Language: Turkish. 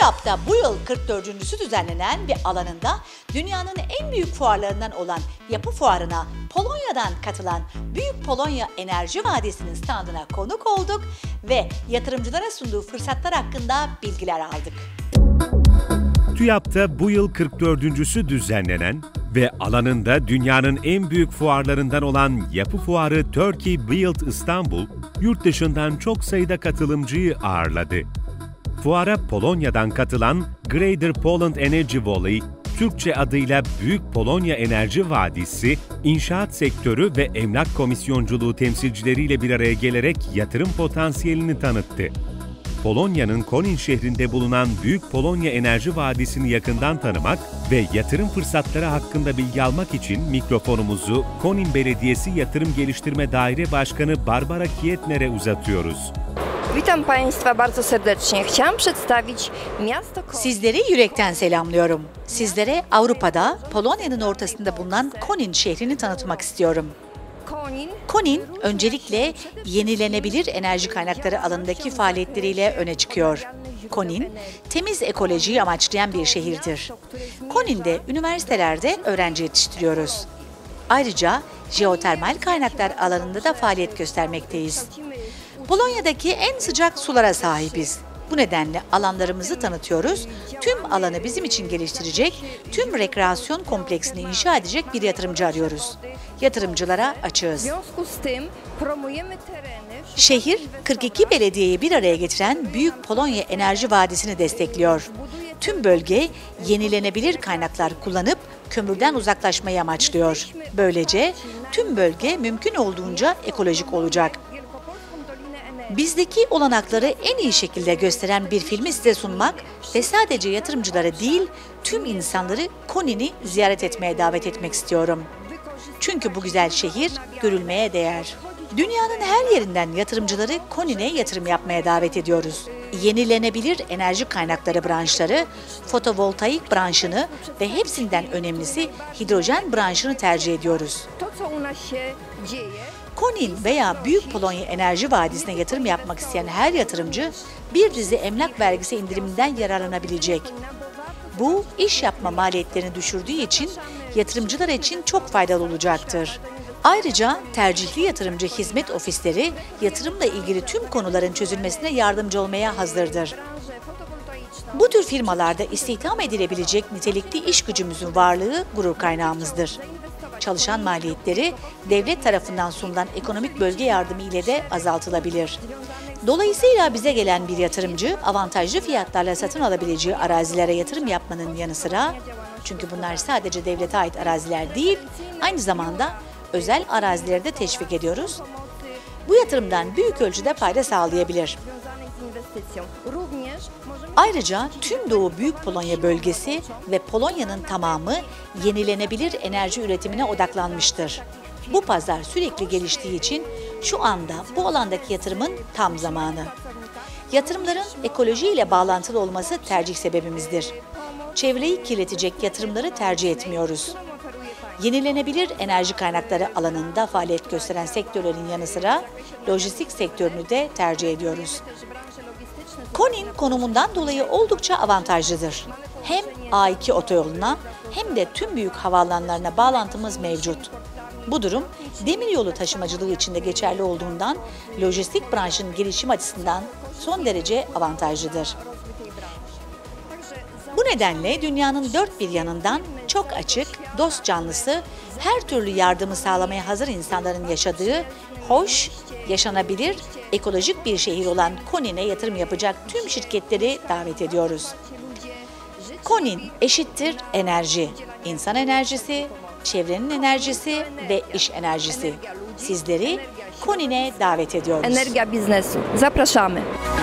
TÜYAP'ta bu yıl 44.sü düzenlenen bir alanında dünyanın en büyük fuarlarından olan Yapı Fuarı'na Polonya'dan katılan Büyük Polonya Enerji Vadisi'nin standına konuk olduk ve yatırımcılara sunduğu fırsatlar hakkında bilgiler aldık. TÜYAP'ta bu yıl 44.sü düzenlenen ve alanında dünyanın en büyük fuarlarından olan Yapı Fuarı Turkey Build İstanbul, yurt dışından çok sayıda katılımcıyı ağırladı. Fuara Polonya'dan katılan Greater Poland Energy Valley, Türkçe adıyla Büyük Polonya Enerji Vadisi, inşaat sektörü ve emlak komisyonculuğu temsilcileriyle bir araya gelerek yatırım potansiyelini tanıttı. Polonya'nın Konin şehrinde bulunan Büyük Polonya Enerji Vadisi'ni yakından tanımak ve yatırım fırsatları hakkında bilgi almak için mikrofonumuzu Konin Belediyesi Yatırım Geliştirme Daire Başkanı Barbara Kietner'e uzatıyoruz. Witam Państwa bardzo serdecznie. Chciałam przedstawić miasto Konin. Sizleri yürekten selamlıyorum. Sizlere Avrupa'da, Polonya'nın ortasında bulunan Konin şehrini tanıtmak istiyorum. Konin, öncelikle yenilenebilir enerji kaynakları alanındaki faaliyetleriyle öne çıkıyor. Konin, temiz ekolojiyi amaçlayan bir şehirdir. Konin'de üniversitelerde öğrenci yetiştiriyoruz. Ayrıca jeotermal kaynaklar alanında da faaliyet göstermekteyiz. Polonya'daki en sıcak sulara sahibiz. Bu nedenle alanlarımızı tanıtıyoruz, tüm alanı bizim için geliştirecek, tüm rekreasyon kompleksini inşa edecek bir yatırımcı arıyoruz. Yatırımcılara açığız. Şehir, 42 belediyeyi bir araya getiren Büyük Polonya Enerji Vadisi'ni destekliyor. Tüm bölge yenilenebilir kaynaklar kullanıp kömürden uzaklaşmayı amaçlıyor. Böylece tüm bölge mümkün olduğunca ekolojik olacak. Bizdeki olanakları en iyi şekilde gösteren bir filmi size sunmak ve sadece yatırımcıları değil, tüm insanları Konin'i ziyaret etmeye davet etmek istiyorum. Çünkü bu güzel şehir görülmeye değer. Dünyanın her yerinden yatırımcıları Konin'e yatırım yapmaya davet ediyoruz. Yenilenebilir enerji kaynakları branşları, fotovoltaik branşını ve hepsinden önemlisi hidrojen branşını tercih ediyoruz. Konin veya Büyük Polonya Enerji Vadisi'ne yatırım yapmak isteyen her yatırımcı bir dizi emlak vergisi indiriminden yararlanabilecek. Bu, iş yapma maliyetlerini düşürdüğü için yatırımcılar için çok faydalı olacaktır. Ayrıca tercihli yatırımcı hizmet ofisleri yatırımla ilgili tüm konuların çözülmesine yardımcı olmaya hazırdır. Bu tür firmalarda istihdam edilebilecek nitelikli iş gücümüzün varlığı gurur kaynağımızdır. Çalışan maliyetleri devlet tarafından sunulan ekonomik bölge yardımı ile de azaltılabilir. Dolayısıyla bize gelen bir yatırımcı avantajlı fiyatlarla satın alabileceği arazilere yatırım yapmanın yanı sıra, çünkü bunlar sadece devlete ait araziler değil, aynı zamanda özel arazileri de teşvik ediyoruz. Bu yatırımdan büyük ölçüde fayda sağlayabilir. Ayrıca tüm Doğu Büyük Polonya bölgesi ve Polonya'nın tamamı yenilenebilir enerji üretimine odaklanmıştır. Bu pazar sürekli geliştiği için şu anda bu alandaki yatırımın tam zamanı. Yatırımların ekoloji ile bağlantılı olması tercih sebebimizdir. Çevreyi kirletecek yatırımları tercih etmiyoruz. Yenilenebilir enerji kaynakları alanında faaliyet gösteren sektörlerin yanı sıra lojistik sektörünü de tercih ediyoruz. Konin konumundan dolayı oldukça avantajlıdır. Hem A2 otoyoluna hem de tüm büyük havaalanlarına bağlantımız mevcut. Bu durum demiryolu taşımacılığı için de geçerli olduğundan lojistik branşın gelişim açısından son derece avantajlıdır. Bu nedenle dünyanın dört bir yanından çok açık, dost canlısı, her türlü yardımı sağlamaya hazır insanların yaşadığı, hoş, yaşanabilir, ekolojik bir şehir olan Konin'e yatırım yapacak tüm şirketleri davet ediyoruz. Konin eşittir enerji, insan enerjisi, çevrenin enerjisi ve iş enerjisi. Sizleri Konin'e davet ediyoruz. Energia biznesu. Zapraszamy.